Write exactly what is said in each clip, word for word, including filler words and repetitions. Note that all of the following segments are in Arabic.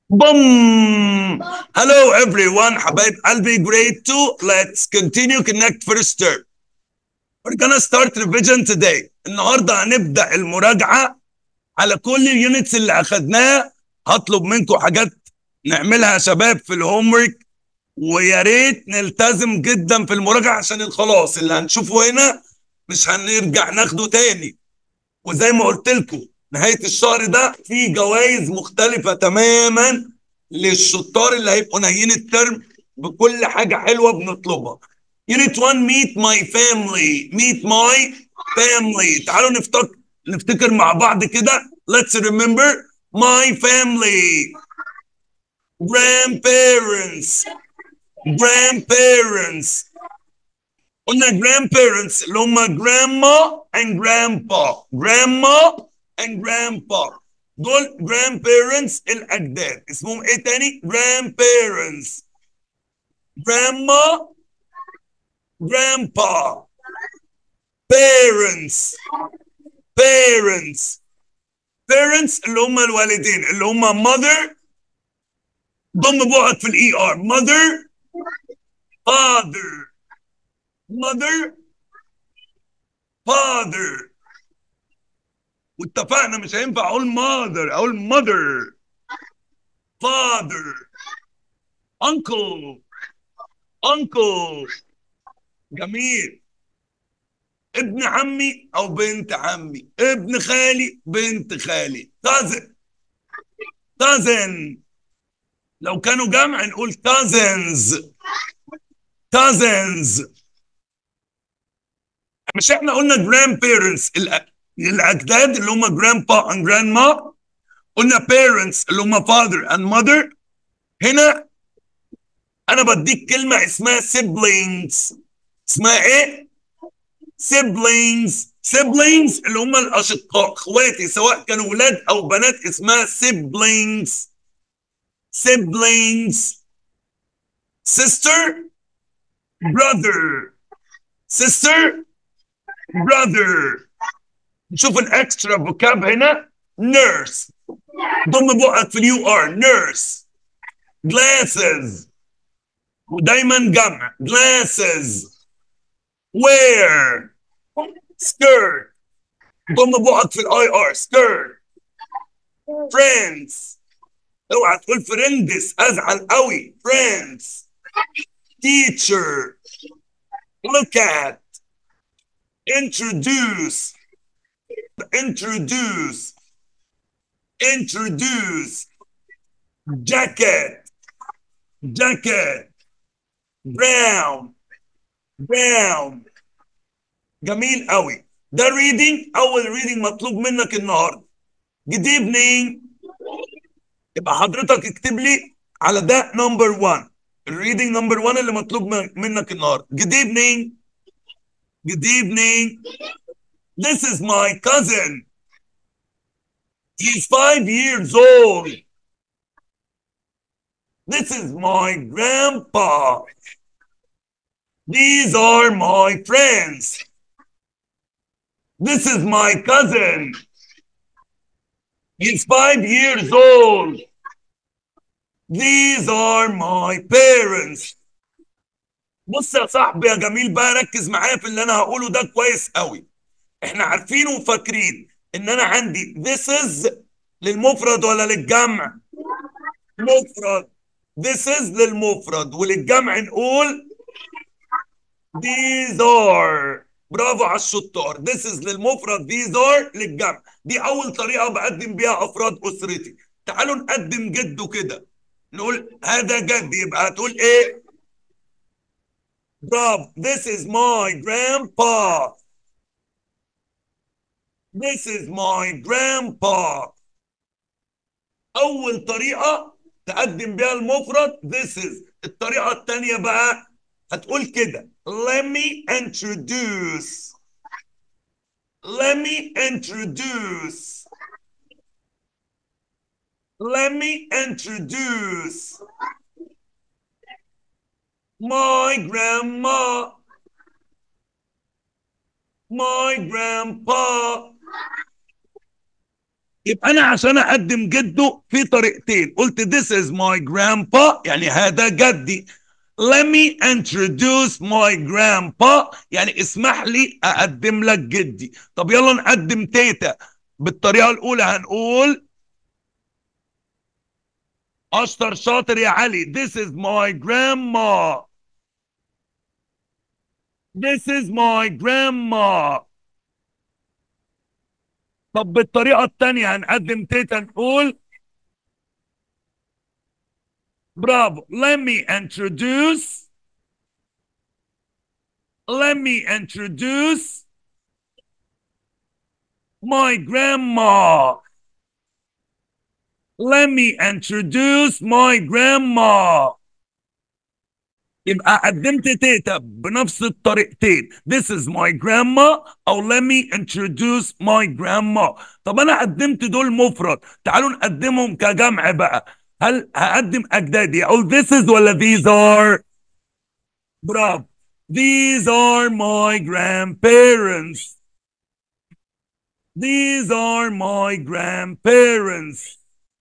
Boom! Hello everyone, حبايب قلبي, grade two. Let's continue connect first term. We're gonna start revision today. النهارده هنبدأ المراجعة على كل اليونتس اللي أخدناها. هطلب منكم حاجات نعملها يا شباب في الهوم ورك، ويا ريت نلتزم جدا في المراجعة عشان الخلاص اللي هنشوفه هنا مش هنرجع ناخده تاني. وزي ما قلت لكم نهايه الشهر ده في جوائز مختلفه تماما للشطار اللي هيبقوا ناهيين الترم بكل حاجه حلوه بنطلبها. يونت واحد meet my family meet my family. تعالوا نفتكر نفتكر مع بعض كده. Let's remember my family. Grandparents. Grandparents. قلنا grandparents اللي هم grandma and grandpa. grandma and grandpa دول grandparents الأجداد. اسمهم إيه تاني؟ grandparents. grandma, grandpa. parents. parents. parents اللي هم الوالدين اللي هم mother. ضم بقك في الإي آر. mother, father. mother, father. واتفقنا مش هينفع اقول mother، اقول mother. father. uncle. uncle. جميل. ابن عمي او بنت عمي. ابن خالي بنت خالي. cousin. cousin. لو كانوا جمع نقول cousins. cousins. مش احنا قلنا grandparents الاجداد اللي هم grandpa and grandma. قلنا parents اللي هم father and mother. هنا انا بديك كلمه اسمها siblings. اسمها ايه؟ siblings. siblings اللي هم الاشقاء، اخواتي سواء كانوا ولاد او بنات، اسمها siblings. siblings. sister, brother. sister, brother. نشوف الاكسترا فوكاب هنا. nurse. ضم بقك في اليو ار. nurse. glasses. ودايما جمع. glasses. wear. skirt. ضم بقك في الاي ار. skirt. friends. اوعى تقول فريندس، ازعل قوي. friends. teacher. look at. introduce. introduce. introduce. jacket. jacket. brown. brown. جميل قوي. ده reading. اول reading مطلوب منك النهارده. good evening. يبقى حضرتك اكتب لي على ده نمبر واحد. الريدنج نمبر واحد اللي مطلوب منك النهارده. good evening. good evening. This is my cousin. He's five years old. This is my grandpa. These are my friends. This is my cousin. He's five years old. These are my parents. بص يا صاحبي يا جميل بقى، ركز معايا في اللي انا هقوله ده كويس قوي. احنا عارفين وفاكرين ان انا عندي this is للمفرد ولا للجمع؟ مفرد. this is للمفرد، وللجمع نقول these are. برافو على الشطار. this is للمفرد، these are للجمع. دي اول طريقه بقدم بيها افراد اسرتي. تعالوا نقدم جده كده. نقول هذا جد، يبقى هتقول ايه؟ برافو. this is my grandpa. this is my grandpa. اول طريقه تقدم بيها المفرد this is. الطريقه الثانيه بقى هتقول كده let me introduce. let me introduce. let me introduce my grandma. my grandpa. يبقى انا عشان اقدم جده في طريقتين. قلت this is my grandpa يعني هذا جدي. let me introduce my grandpa يعني اسمح لي اقدم لك جدي. طب يلا نقدم تيتا. بالطريقه الاولى هنقول اشطر شاطر يا علي this is my grandma. this is my grandma. طب بالطريقه الثانيه هنقدم تيتا نقول برافو let me introduce let me introduce my grandma. let me introduce my grandma. يبقى قدمت تيتا بنفس الطريقتين this is my grandma او let me introduce my grandma. طب انا قدمت دول مفرد، تعالوا نقدمهم كجمع بقى. هل هقدم اجدادي اقول this is ولا these are؟ برافو these are my grandparents. these are my grandparents.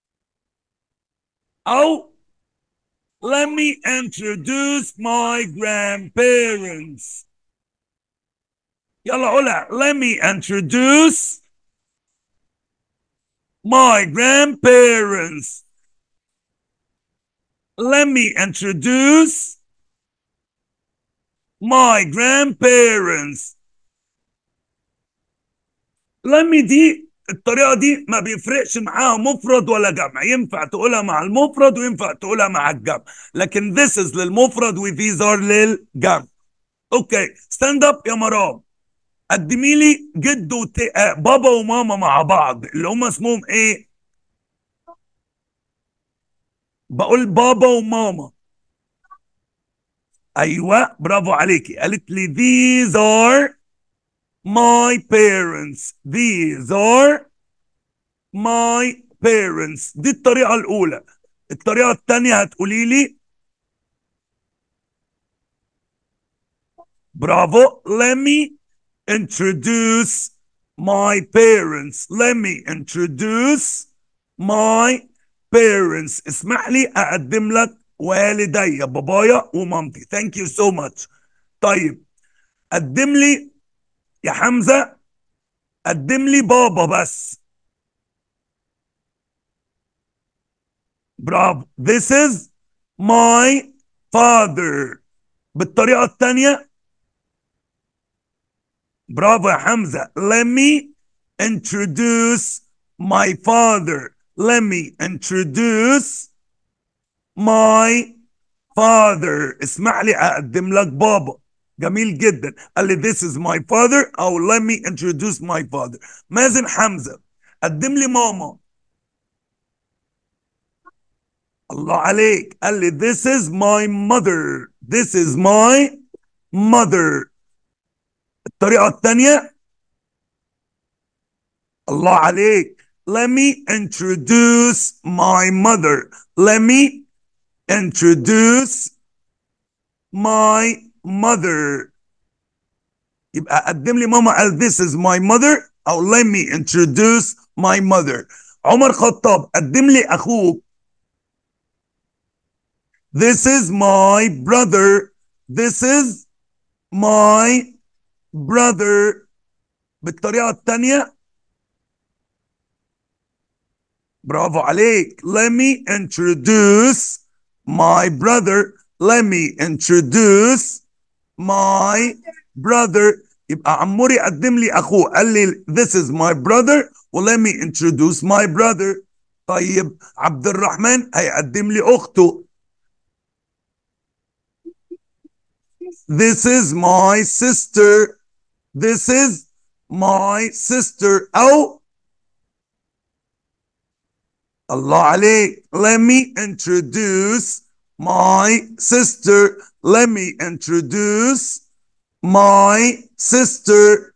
او let me introduce my grandparents. يلا قولها let me introduce my grandparents. let me introduce my grandparents. let me دي الطريقة دي ما بيفرقش معاها مفرد ولا جمع، ينفع تقولها مع المفرد وينفع تقولها مع الجمع، لكن this is للمفرد و these are للجمع. اوكي ستاند اب يا مرام. قدمي لي جد وت... آه بابا وماما مع بعض اللي هم اسمهم ايه؟ بقول بابا وماما. ايوه برافو عليكي. قالت لي these are my parents. these are my parents. دي الطريقة الأولى. الطريقة الثانية هتقولي لي برافو let me introduce my parents. let me introduce my parents. اسمح لي أقدم لك والدي بابايا ومامتي. thank you so much. طيب قدم لي يا حمزة، قدم لي بابا بس. برافو this is my father. بالطريقة الثانية برافو يا حمزة let me introduce my father. let me introduce my father. اسمح لي أقدم لك بابا. جميل جدا. قال لي this is my father أو let me introduce my father. مازن حمزة قدم لي ماما. الله عليك. قال لي this is my mother. this is my mother. الطريقة الثانية الله عليك let me introduce my mother. let me introduce my mother. يبقى قدم لي ماما قال this is my mother أو let me introduce my mother. عمر خطاب قدم لي أخوك. this is my brother. this is my brother. بالطريقة الثانية برافو عليك let me introduce my brother. let me introduce my brother. يبقى عموري قدم لي اخوه قال لي this is my brother و let me introduce my brother. طيب عبد الرحمن هيقدم لي اخته. this is my sister. this is my sister أو الله عليك let me introduce my sister. let me introduce my sister.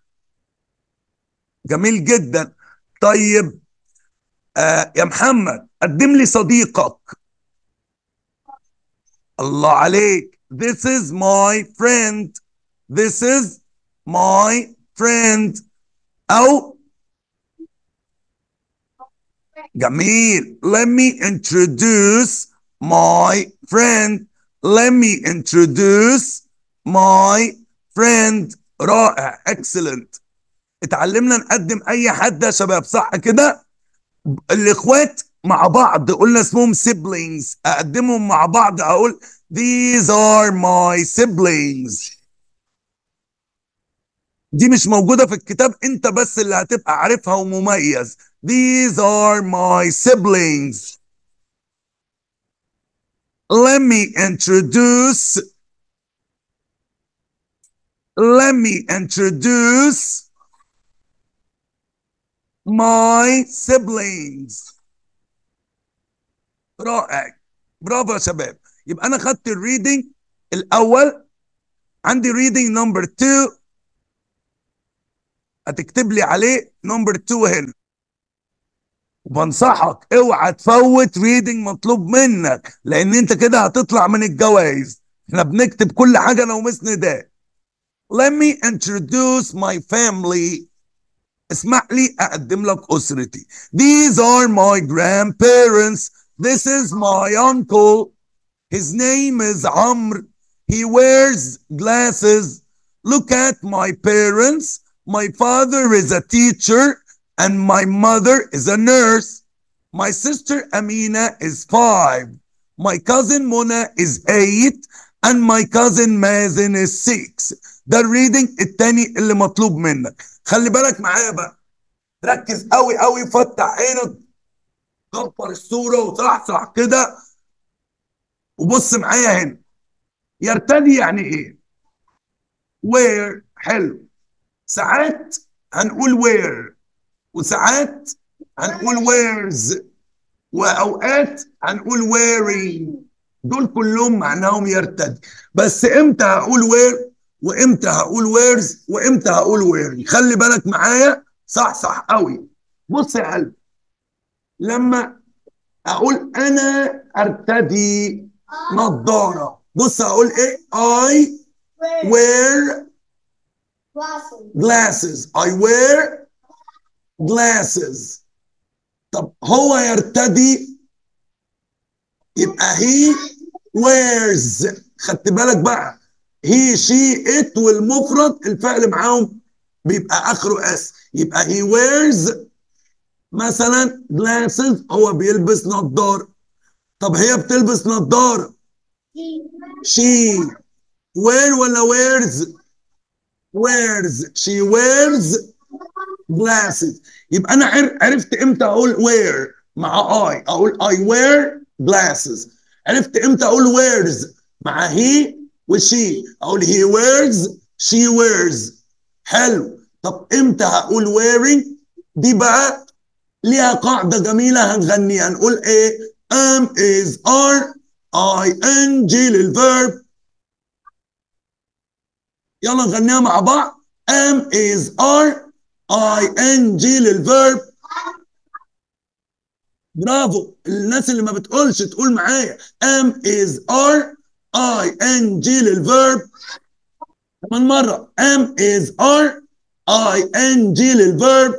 جميل جدا. طيب آه يا محمد قدم لي صديقك. الله عليك this is my friend. this is my friend أو جميل. Let me introduce my friend. Let me introduce my friend. رائع. excellent. اتعلمنا نقدم اي حد يا شباب، صح كده؟ الاخوات مع بعض قلنا اسمهم siblings، اقدمهم مع بعض اقول these are my siblings. دي مش موجودة في الكتاب، انت بس اللي هتبقى عارفها ومميز. these are my siblings. let me introduce let me introduce my siblings. رائع. برافو يا شباب. يبقى انا خدت الريدنج الاول، عندي ريدنج نمبر اتنين، هتكتب لي عليه نمبر اتنين هنا. وبنصحك اوعى تفوت ريدنج مطلوب منك، لان انت كده هتطلع من الجوائز. احنا بنكتب كل حاجه لو مسند ده. Let me introduce my family. اسمح لي اقدم لك اسرتي. These are my grandparents. This is my uncle. His name is Amr. He wears glasses. Look at my parents. My father is a teacher and my mother is a nurse. My sister Amina is five. My cousin Mona is eight and my cousin Mazen is six. ده الريدنج التاني اللي مطلوب منك. خلي بالك معايا بقى، ركز قوي قوي، فتح عينك، كبر الصورة وصحصح كده وبص معايا هنا. يرتدي يعني ايه؟ وير. حلو. ساعات هنقول وير، وساعات هنقول ويرز، واوقات هنقول ويرينج. دول كلهم معناهم يرتدي. بس امتى هقول وير وامتى هقول ويرز وامتى هقول ويرينج؟ خلي بالك معايا، صح صح قوي. بص يا قلبي، لما اقول انا ارتدي نظاره، بص هقول ايه؟ I wear glasses. I wear glasses. طب هو يرتدي، يبقى he wears. خدت بالك بقى، he she it والمفرد الفعل معاهم بيبقى اخره اس، يبقى he wears مثلا glasses، هو بيلبس نظاره. طب هي بتلبس نظاره، she wear ولا wears؟ wears. she wears glasses. يبقى انا عرفت امتى اقول wear مع I، اقول I wear glasses. عرفت امتى اقول wears مع he وشي، اقول he wears she wears. حلو. طب امتى هقول wearing؟ دي بقى ليها قاعدة جميلة هنغنيها، هنقول ايه؟ am is are ing للverb. يلا نغنيها مع بعض. am is are ing للverb. برافو. الناس اللي ما بتقولش تقول معايا am is are ing للverb. كمان مرة am is are ing للverb.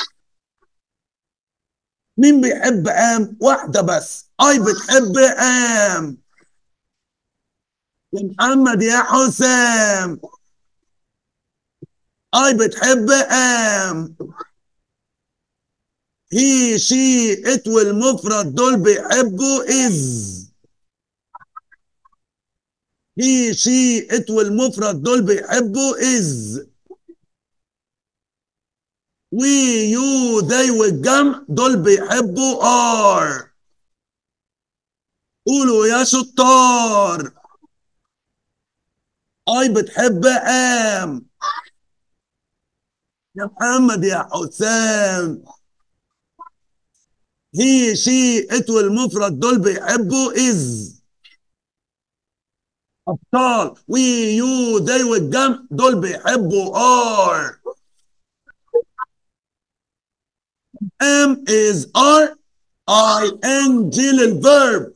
مين بيحب am؟ واحدة بس. I بتحب am. يا محمد يا حسام، I بتحب am. he she it والمفرد دول بيحبوا is. he she it والمفرد دول بيحبوا is. we you they والجمع دول بيحبوا are. قولوا يا شطار. I بتحب am. يا محمد يا حسام، he she it والمفرد دول بيحبوا is. أبطال. we you they والجمع دول بيحبوا are. am is are ing للverb.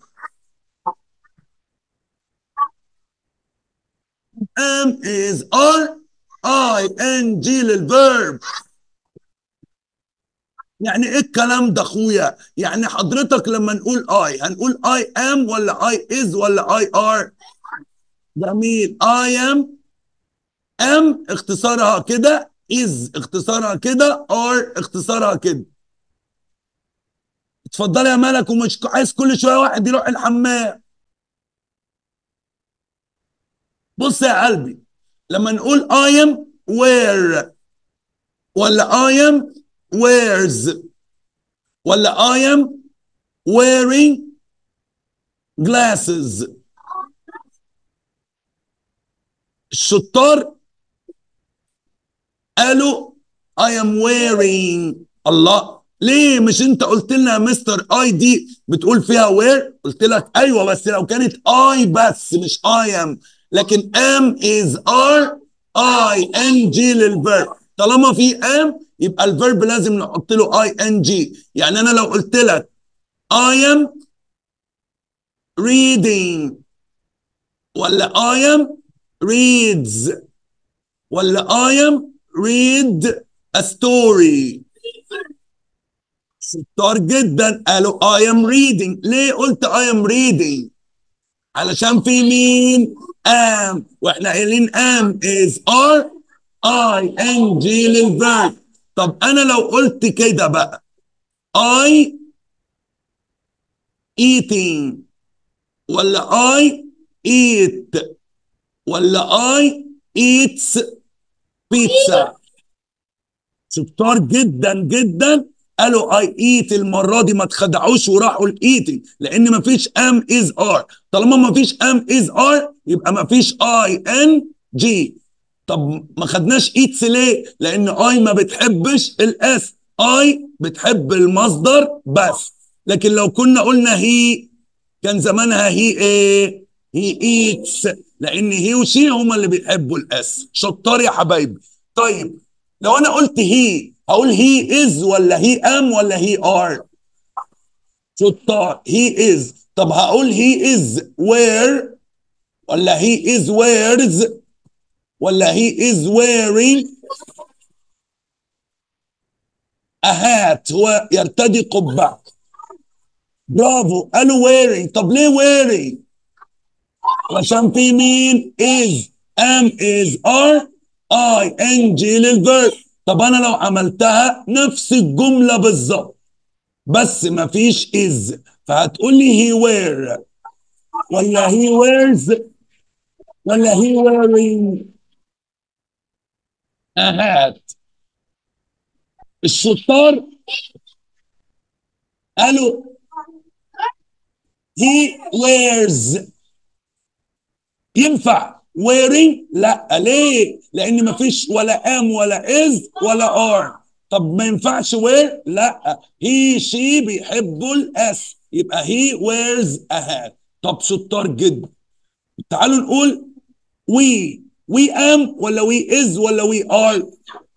am is are ing للverb. يعني ايه الكلام ده اخويا؟ يعني حضرتك لما نقول I هنقول I am ولا I is ولا I are؟ جميل. I am am اختصارها كده، is اختصارها كده، are اختصارها كده. اتفضل يا ملك، ومش عايز كل شويه واحد يروح الحمام. بص يا قلبي، لما نقول I am where ولا I am wears ولا I am wearing glasses، الشطار قالوا I am wearing. الله، ليه مش انت قلت لنا يا مستر اي دي بتقول فيها وير؟ قلت لك ايوه، بس لو كانت اي بس مش I am، لكن am is are I N G للفيرب. طالما في am يبقى الفيرب لازم نحط له I N G. يعني انا لو قلت لك I am reading ولا I am reads ولا I am read a story، شطار جدا قالوا I am reading. ليه قلت I am reading؟ علشان في مين؟ am، واحنا قايلين am is are I N G للفيرب. طب انا لو قلت كده بقى I eating ولا I eat ولا I eats pizza، شطار جدا جدا قالوا اي ايت. المره دي ما تخدعوش وراحوا الايتنج، لان ما فيش ام از ار. طالما ما فيش ام از ار يبقى ما فيش اي ان جي. طب ما خدناش ايتس ليه؟ لان اي ما بتحبش الاس، اي بتحب المصدر بس. لكن لو كنا قلنا هي كان زمانها هي ايه؟ هي ايتس، لان هي وشي هما اللي بيحبوا الاس. شطار يا حبايبي. طيب لو انا قلت هي هقول هي از ولا هي ام ولا هي ار؟ شطار، هي از. طب هقول هي از وير ولا هي از ويرز ولا هي از ويرينج ا هات، هو يرتدي قبعه. برافو، قالوا ويرينج. طب ليه ويرينج؟ عشان في مين؟ از، ام از ار اي ان جي للفيرب. طب انا لو عملتها نفس الجمله بالظبط بس ما فيش از، فهتقول لي هي وير ولا هي ويرز ولا هي ويرينج اهات. الشطار قالوا هي ويرز. ينفع ويرينج؟ لا، ليه؟ لان ما فيش ولا ام ولا از ولا ار. طب ما ينفعش وير؟ لا، هي شي بيحبوا الاس، يبقى هي ويرز اهات. طب شطار جدا. تعالوا نقول وي وي ام ولا وي از ولا وي ار؟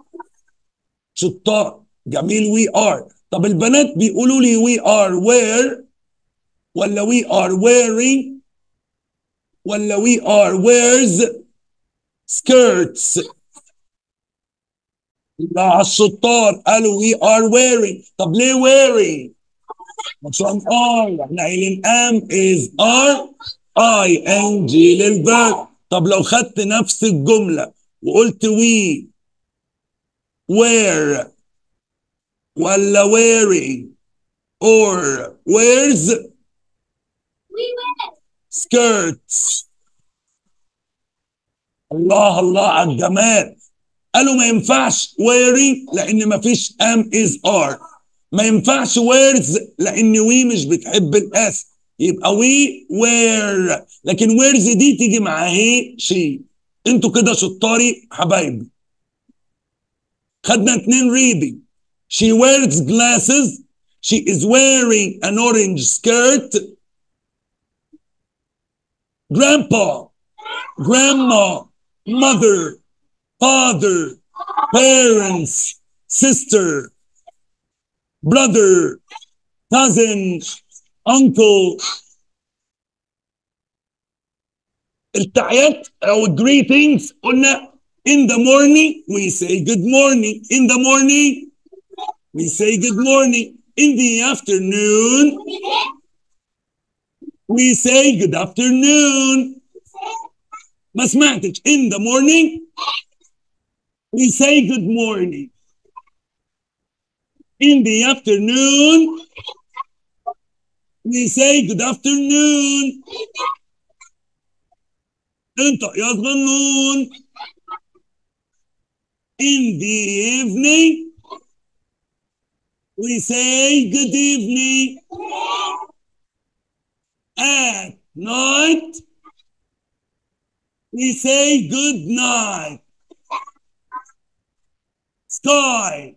شطار، جميل، وي ار. طب البنات بيقولوا لي وي ار وير ولا وي ار ويرينج ولا وي ار ويرز skirts؟ لا، على الشطار قالوا وي ار ويرينج. طب ليه ويرينج؟ عشان ار، احنا قايلين ام از ار اي ان جي للفيرب. طب لو خدت نفس الجمله وقلت وي وير ولا wearing or wears skirts. الله الله على الجمال. قالوا ما ينفعش wearing لان ما فيش am is are، ما ينفعش wears لان وي مش بتحب الاس، يبقى وي wear. لكن wears دي تيجي مع هي شي. انتوا كده شطاري حبايبي. خدنا اتنين reading. She wears glasses. She is wearing an orange skirt. Grandpa, grandma, mother, father, parents, sister, brother, cousin, uncle. التحيات او greetings قلنا in the morning we say good morning. In the morning we say good morning. In the afternoon, we say good afternoon. ما سمعتش. In the morning, we say good morning. In the afternoon, we say good afternoon. انت يا صغنون. In the evening, we say good evening. At night, we say good night. Sky,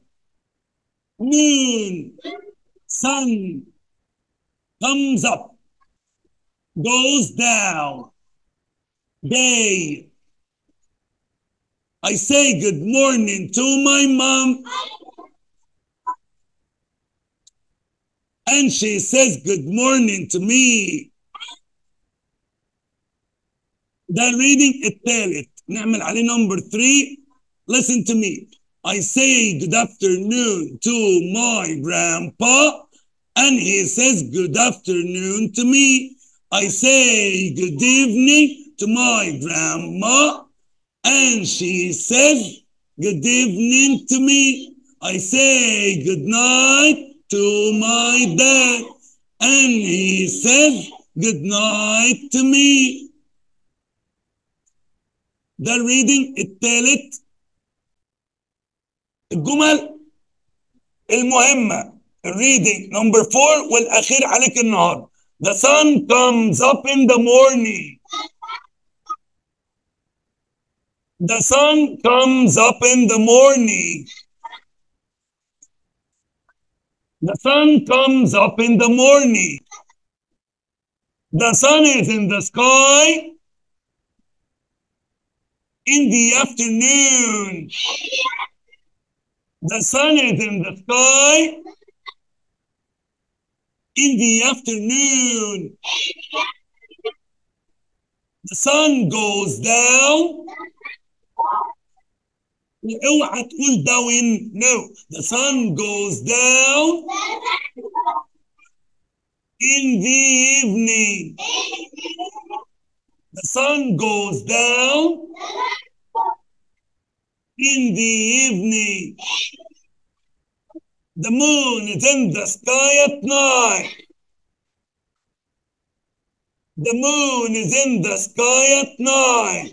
moon, sun comes up, goes down. Day. I say good morning to my mom, and she says good morning to me. ده reading الثالث. نعمل عليه number three. Listen to me. I say good afternoon to my grandpa, and he says good afternoon to me. I say good evening to my grandma, and she says good evening to me. I say good night to my dad, and he says good night to me. ده reading الثالث. الجمل المهمة reading number four والأخير عليك النهاردة. The sun comes up in the morning. The sun comes up in the morning. The sun comes up in the morning. The sun is in the sky in the afternoon. The sun is in the sky in the afternoon. The sun goes down. اوعى تقول down. No. The sun goes down in the evening. The sun goes down in the evening. The moon is in the sky at night. The moon is in the sky at night.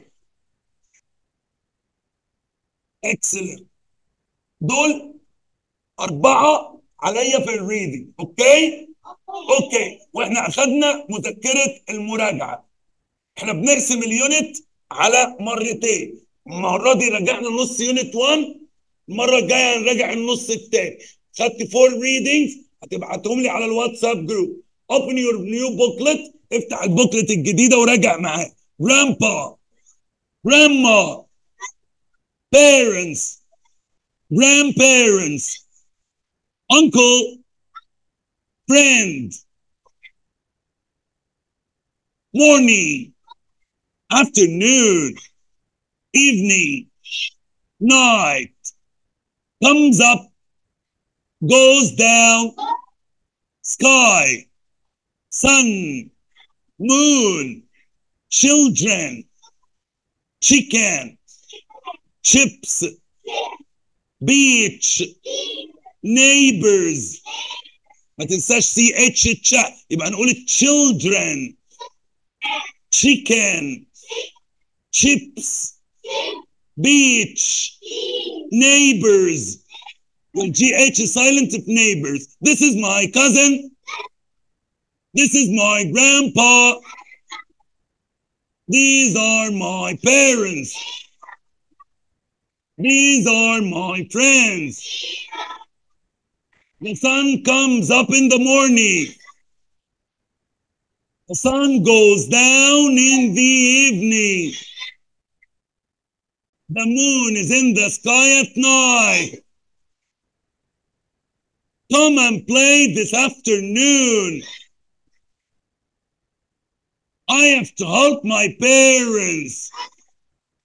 Excellent. دول أربعة عليا في الريدنج. أوكي؟ أوكي. وإحنا أخذنا مذكرة المراجعة. إحنا بنرسم اليونت على مرتين. المرة دي رجعنا نص يونت واحد. المرة الجاية هنراجع النص التاني. خدت فور ريدنجز هتبعتهم لي على الواتساب جروب. Open your new booklet. افتح البوكلت الجديدة وراجع معاه. Grandpa, Grandma, parents, grandparents, uncle, friend, morning, afternoon, evening, night, comes up, goes down, sky, sun, moon, children, chicken, chips, beach, neighbors. ما تنساش سي اتش تشا يبقى نقول children, chicken, chips, beach, neighbors. G H silent of neighbors. This is my cousin. This is my grandpa. These are my parents. These are my friends. The sun comes up in the morning. The sun goes down in the evening. The moon is in the sky at night. Come and play this afternoon. I have to help my parents.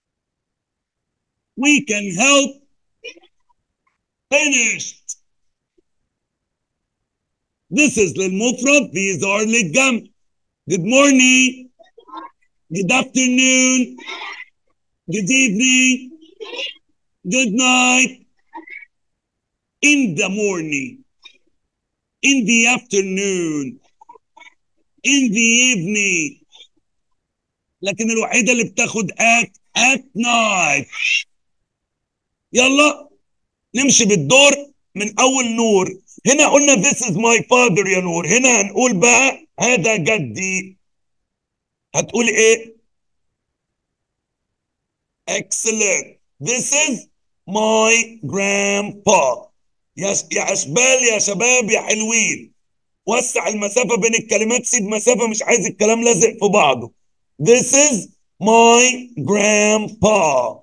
We can help. Finished. This is للمفرد. These are للجمع. Good morning. Good afternoon. Good evening. Good night. In the morning. In the afternoon. In the evening. لكن الوحيدة اللي بتاخد at at night. يلا نمشي بالدور من أول نور. هنا قلنا this is my father يا نور. هنا هنقول بقى هذا جدي. هتقول ايه؟ excellent. This is my grandpa. يا يا اشبال يا شباب يا حلوين، وسع المسافة بين الكلمات، سيب مسافة، مش عايز الكلام لازق في بعضه. This is my grandpa.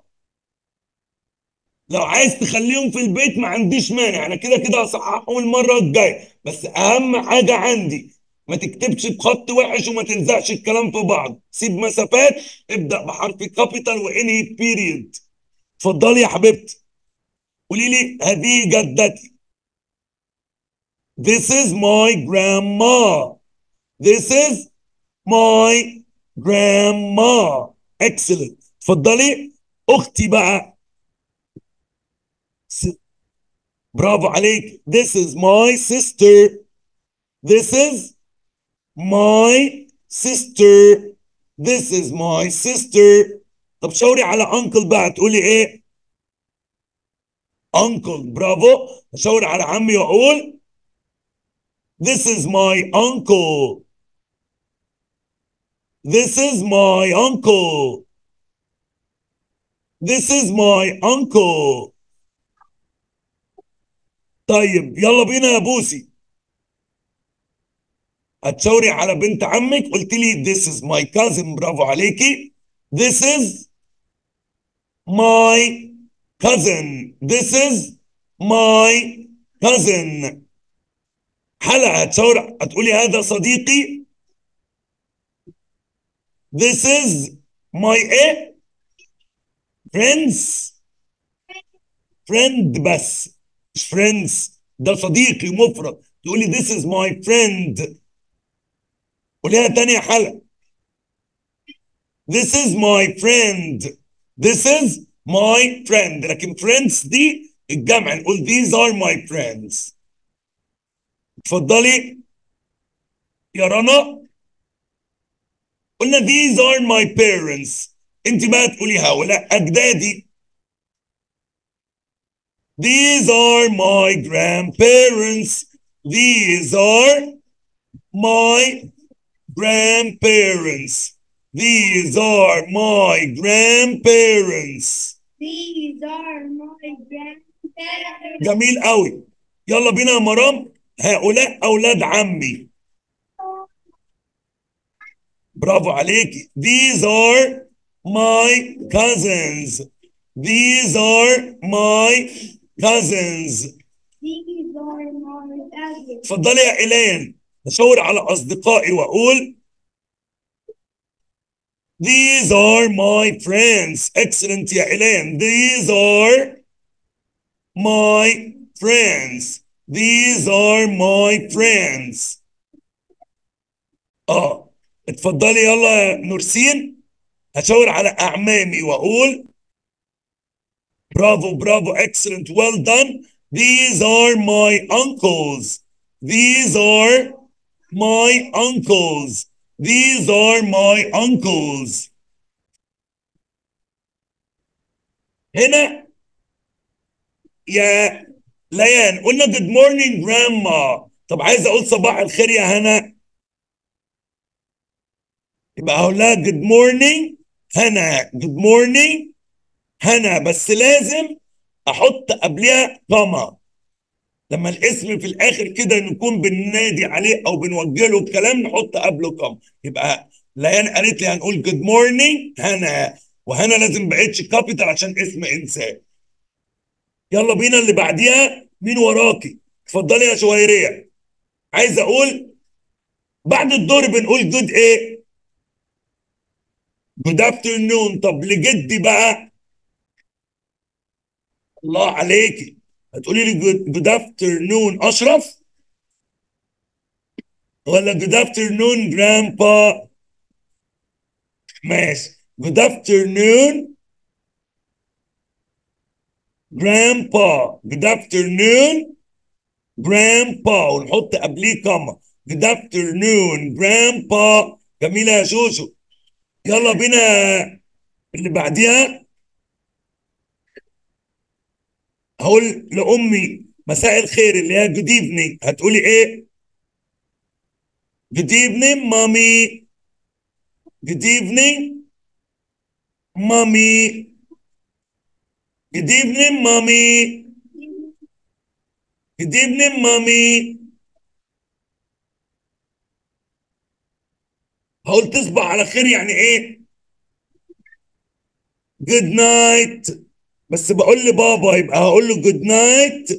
لو عايز تخليهم في البيت ما عنديش مانع، انا كده كده هصححهم المرة الجاية، بس اهم حاجة عندي ما تكتبش بخط وحش وما تلزقش الكلام في بعض، سيب مسافات، ابدأ بحرف كابيتال وانهي بيريد. اتفضلي يا حبيبتي قولي لي هذه جدتي. This is my grandma. This is my grandma. Excellent. اتفضلي اختي بقى. س... برافو عليك. This is my sister. This is my sister. This is my sister. طب شاوري على uncle بقى تقولي ايه؟ uncle. برافو. شاوري على عمي واقول This is my uncle. This is my uncle. This is my uncle. طيب يلا بينا يا بوسي. هتشاوري على بنت عمك، قلت لي this is my cousin. برافو عليكي. This is my cousin. This is my cousin. حلا هتشاور هتقولي هذا صديقي. This is my ايه؟ friends. friend بس مش friends، ده صديقي مفرد. تقولي this is my friend. قوليها تاني يا حلا. This is my friend. This is my friend. لكن friends دي الجمع، نقول these are my friends. اتفضلي يا رنا. قلنا these are my parents. انت بقى تقولي هؤلاء اجدادي. These are my grandparents. These are my grandparents. These are my grandparents. These are my grandparents. جميل قوي. يلا بينا يا مرام. هؤلاء أولاد عمي. برافو عليكي. These are my cousins. These are my cousins. These are my cousins. اتفضلي يا إيلان. أشاور على أصدقائي وأقول These are my friends. Excellent يا إيلان. These are my friends. These are my friends. اه اتفضلي يلا يا نورسين. هشاور على اعمامي واقول برافو برافو. excellent well done. These are my uncles. These are my uncles. These are my uncles. هنا يا ليان قلنا good morning grandma. طب عايز اقول صباح الخير يا هنا، يبقى هقول لها good morning هنا. good morning هنا، بس لازم احط قبلها كما. لما الاسم في الاخر كده نكون بننادي عليه او بنوجه له الكلام نحط قبله كما. يبقى ليان قالت لي هنقول good morning هنا، وهنا لازم بقتش كابيتال عشان اسم انسان. يلا بينا اللي بعديها. مين وراكي؟ اتفضلي يا شويريه. عايز اقول بعد الدور بنقول جود ايه؟ جود افترنون. طب لجدي بقى الله عليكي هتقولي لي جود افترنون اشرف. ولا good afternoon grandpa؟ ماشي. good afternoon grandpa. good afternoon grandpa ونحط قبليه كما. good afternoon grandpa. جميلة يا شوشو. يلا بينا اللي بعديها. هقول لأمي مساء الخير اللي هي good evening، هتقولي ايه؟ good evening mommy. good evening mommy. good evening mommy. good evening mommy. هقول تصبح على خير يعني ايه؟ good night. بس بقول لبابا يبقى هقول له good night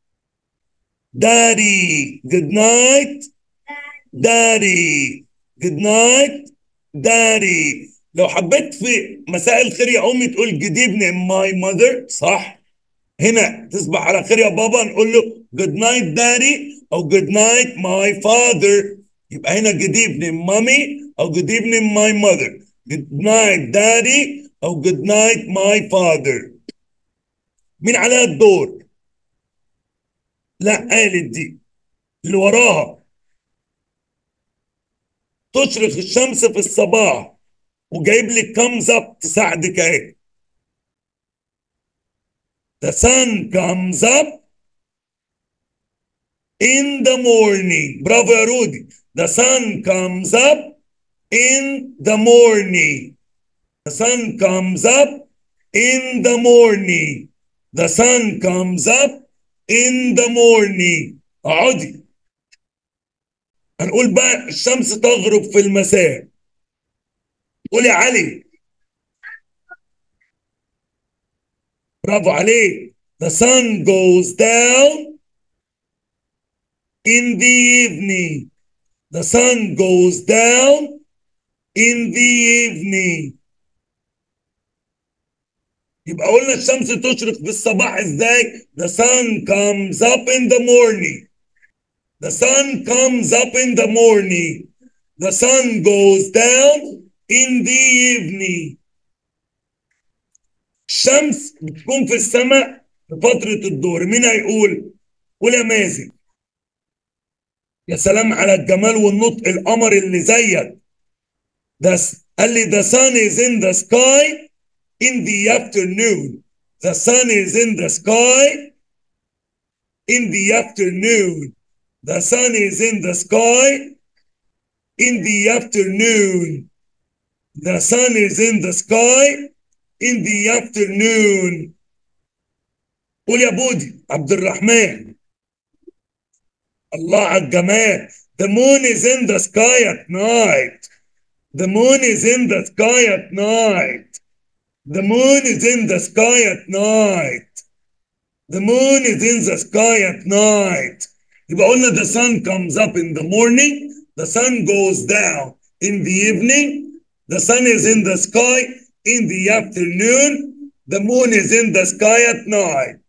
daddy. good night daddy. good night daddy. لو حبيت في مساء الخير يا امي تقول good evening my mother، صح؟ هنا تصبح على خير يا بابا نقول له good night daddy او good night my father. يبقى هنا good evening mommy او good evening my mother. good night daddy او good night my father. مين عليها الدور؟ لا قالت دي اللي وراها. تشرق الشمس في الصباح وجايب لي comes up تساعدك اهي. the sun comes up in the morning. برافو يا رودي. the sun comes up in the morning. the sun comes up in the morning. the sun comes up in the morning. اقعدي. هنقول بقى الشمس تغرب في المساء. قولي يا علي. برافو عليك. the sun goes down in the evening. the sun goes down in the evening. يبقى قلنا الشمس تشرق في الصباح ازاي؟ the sun comes up in the morning. the sun comes up in the morning. the sun goes down in the evening. الشمس بتكون في السماء في فترة الظهر. مين هيقول؟ قول يا مازن. يا سلام على الجمال والنطق القمر اللي زيك. ده قال لي the sun is in the sky in the afternoon. the sun is in the sky in the afternoon. the sun is in the sky in the afternoon. the sun is in the sky in the afternoon. قول يا بودي عبد الرحمن. الله على الجمال. the moon is in the sky at night. the moon is in the sky at night. the moon is in the sky at night. the moon is in the sky at night. يبقى قلنا the sun comes up in the morning. the sun goes down in the evening. the sun is in the sky in the afternoon. the moon is in the sky at night.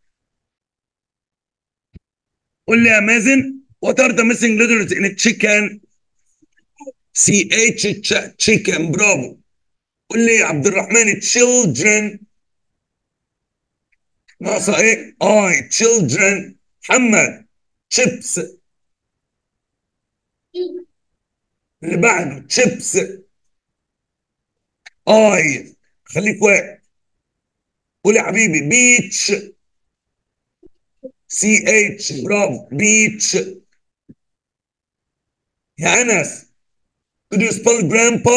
قول لي يا مازن. what are the missing letters in a chicken؟ سي اتش chicken. برافو. قول لي يا عبد الرحمن children ناقصه ايه؟ اي children. محمد chips. اللي بعده chips. اي خليك واقف. قول يا حبيبي بيتش. سي اتش. برافو بيتش. يا انس could you spell grandpa؟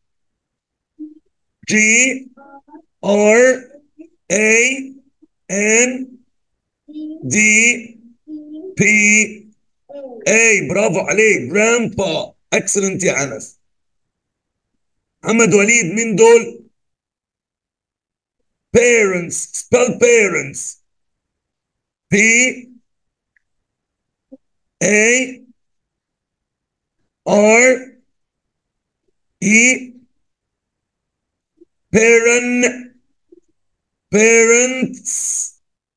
G R A N D P A. برافو عليك grandpa. excellent يا انس. محمد وليد مين دول؟ parents. spell parents. P A R E. parent. parents.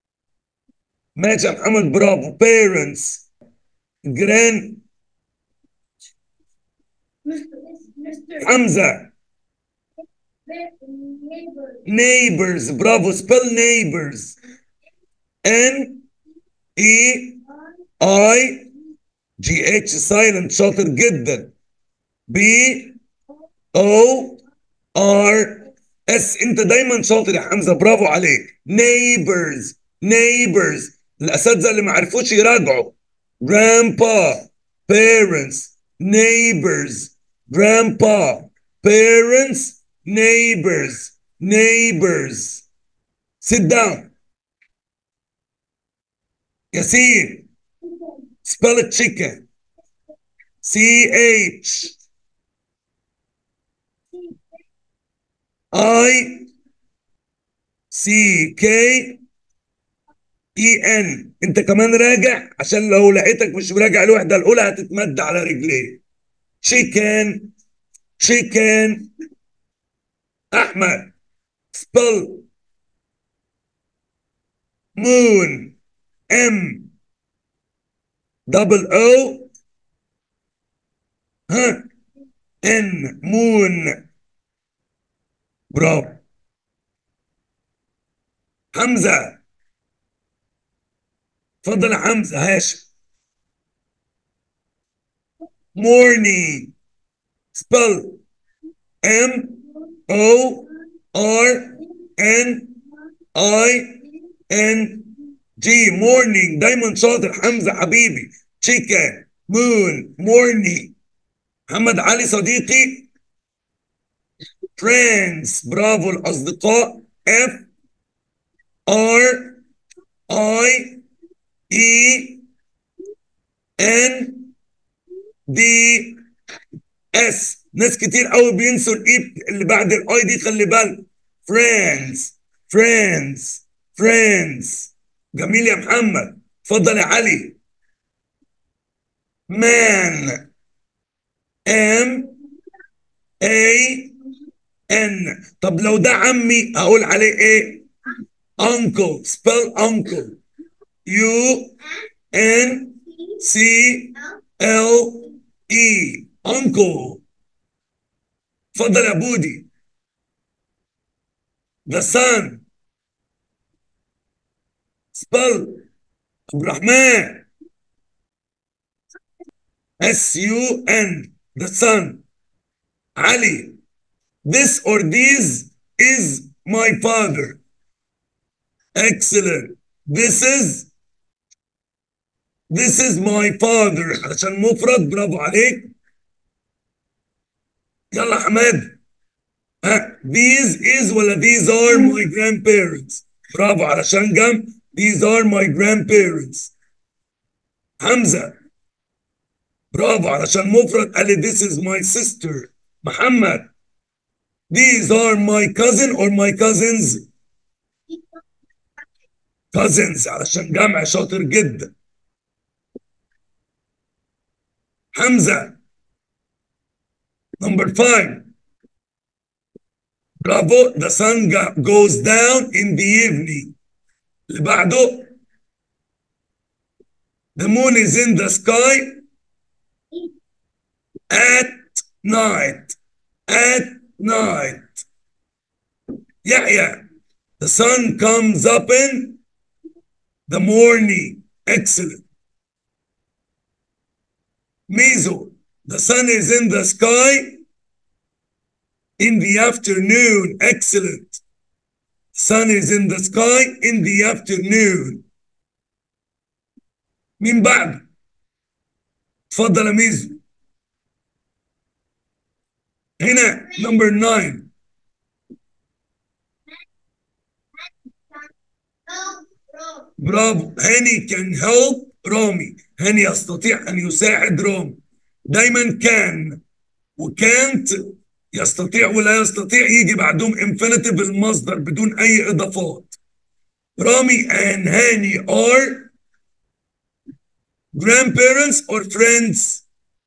ماشي يا محمد برافو parents. grand Mister حمزة. Neighbor. neighbors. برافو. spell neighbors. N E I G H silent. شاطر جدا. B O R S. انت دايما شاطر يا حمزة، برافو عليك. neighbors. neighbors. الاساتذة اللي ما عرفوش يراجعوا. grandpa. parents. neighbors. grandpa. parents. neighbors. neighbors. sit down. ياسين. spell it chicken. C H I C K E N. انت كمان راجع، عشان لو لقيتك مش مراجع الوحده الاولى هتتمد على رجليه. chicken. chicken. احمد. spell moon. M double O ها N. moon. برافو. حمزه. اتفضل يا حمزه. هاشم. morning. spell M O R N I N G. morning. دايما شاطر حمزه حبيبي. chicken. moon. morning. محمد علي صديقي. friends. برافو. الاصدقاء. F R I E N D S. ناس كتير قوي بينسوا الاي اللي بعد الاي دي، خلي بالك. friends. friends. friends. جميل يا محمد. اتفضل يا علي. man. M A N. طب لو ده عمي هقول عليه ايه؟ uncle. spell uncle. U N C L E. uncle. اتفضل يا بودي. the sun. spell عبد الرحمن. S U N. the sun. علي. this or these is my father. excellent. this is this is my father علشان مفرد. برافو عليك. يلا يا حماد. ها these is ولا these are my grandparents. برافو علشان جنب. these are my grandparents. حمزة. برافو علشان مفرد قال لي this is my sister. محمد. these are my cousin or my cousins. cousins علشان جمع. شاطر جدا. حمزة. number five. برافو. the sun goes down in the evening. اللي بعده. the moon is in the sky at night. at night. يحيى. the sun comes up in the morning. excellent. Mizo. the sun is in the sky in the afternoon. excellent. sun is in the sky in the afternoon. مين بعد؟ اتفضل يا ميزو. هنا number nine. برافو. هاني can help رامي. هاني يستطيع أن يساعد رامي. دايما كان وكانت يستطيع ولا يستطيع يجي بعدهم infinitive المصدر بدون أي إضافات. رامي and هاني are grandparents or friends.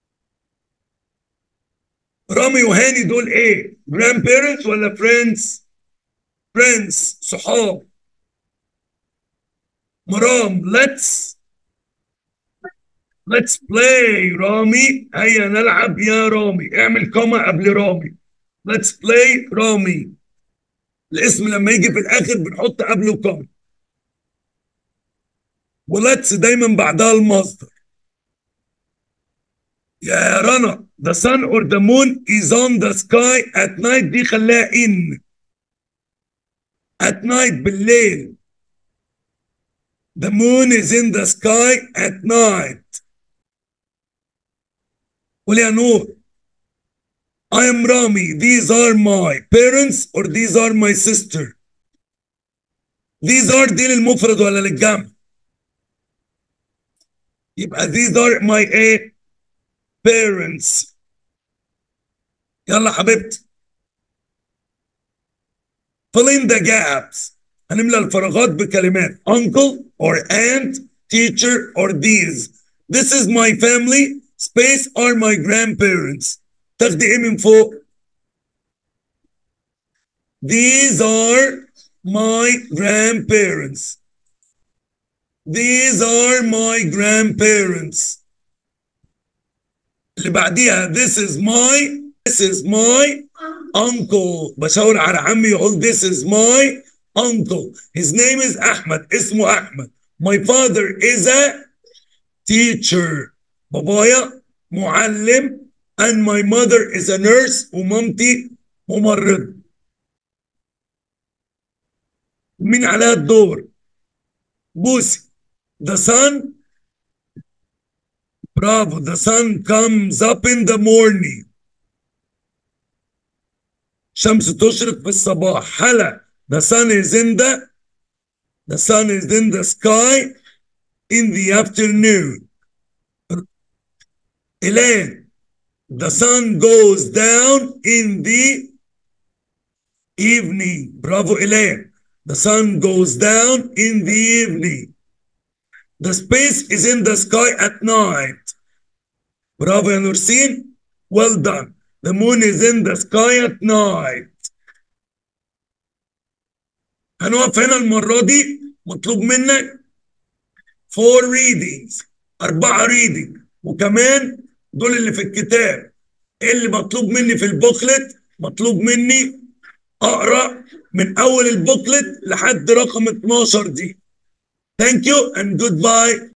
رامي وهاني دول ايه؟ grandparents ولا friends؟ friends. صحاب. مرام. let's let's play رامي. هيا نلعب يا رامي. اعمل كوما قبل رامي. let's play رامي. الاسم لما يجي في الاخر بنحط قبله كوما، ولتس دايما بعدها المصدر. يا رنا the sun or the moon is on the sky at night، دي خلاها in. at night بالليل. the moon is in the sky at night. قول يا نور. I am Rami. These are my parents or these are my sister. These are دي للمفرد ولا للجمع؟ يبقى these are my a parents. يلا حبيبتي. fill in the gaps. هنملى الفراغات بكلمات uncle or aunt, teacher or these. This is my family. Space are my grandparents. تاخدي ايه من فوق؟ These are my grandparents. These are my grandparents. اللي بعديها this is my this is my uncle. بشاور على عمي يقول this is my uncle. His name is أحمد. اسمه أحمد. My father is a teacher. بابايا معلم. And my mother is a nurse. ومامتي ممرضة. مين عليها الدور؟ بوسي. The sun. برافو. The sun comes up in the morning. شمس تشرق في الصباح. هلا. The sun is in the the sun is in the sky in the afternoon. Elaine. The sun goes down in the evening. Bravo Elaine. The sun goes down in the evening. The space is in the sky at night. Bravo يا نورسين. Well done. The moon is in the sky at night. هنقف هنا المرة دي. مطلوب منك four readings. أربعة reading. وكمان دول اللي في الكتاب. ايه اللي مطلوب مني في البوكلت؟ مطلوب مني اقرا من اول البوكلت لحد رقم اتناشر دي. Thank you and goodbye.